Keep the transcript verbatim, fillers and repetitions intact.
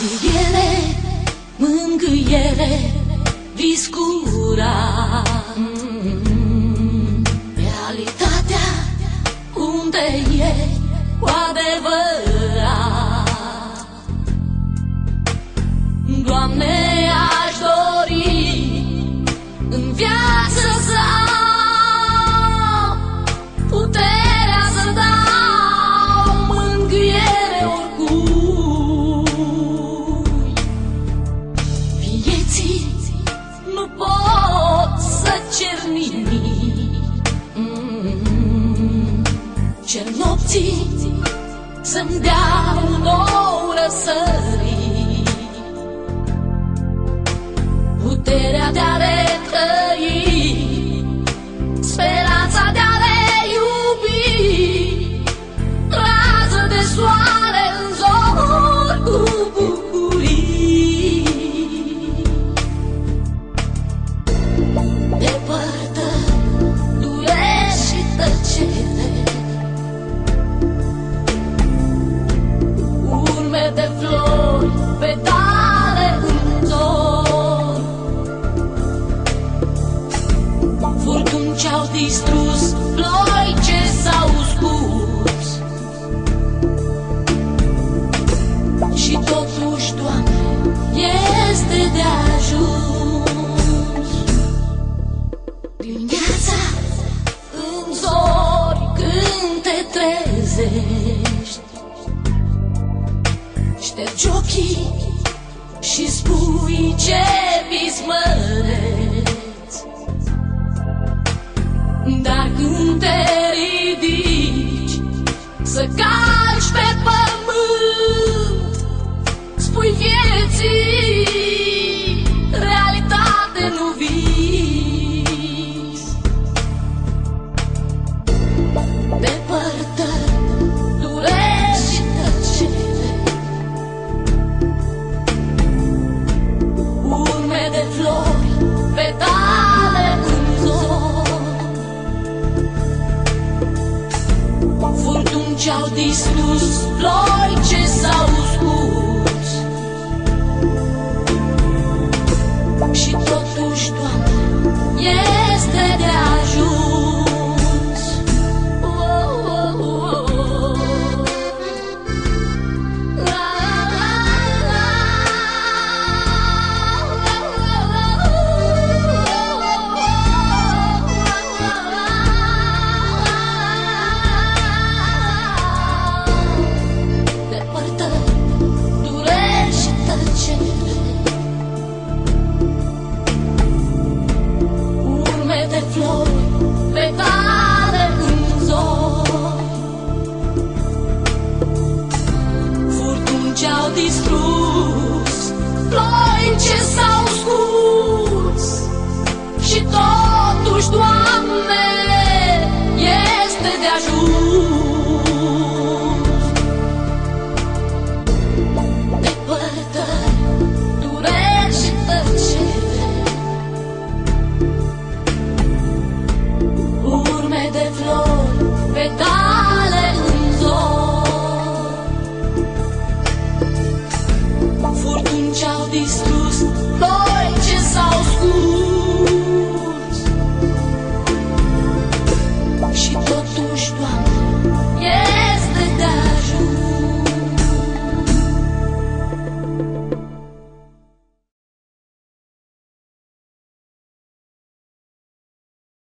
Mângâiere, mângâiere, viscura. Mm, realitatea unde e cu adevărat. Doamne, aș dori în viață să am puterea să dau mângâiere oricui. Vieții nu pot să cer nimic. Mm, cer nopții să-mi dea un nou răsărit, puterea de a retrăi, speranța de a le iubi, rază de soare în zor cu bucurii. Depărtă dureri și tăcere, urme de flori, petale în zor, furtuni ce-au distrus, ploi ce s-au scurs. Și totuși, Doamne, este de ajuns. Dimineața în zori când te trezești, ștergi ochii și spui ce vis măreți. Dar când te ridici să calci pe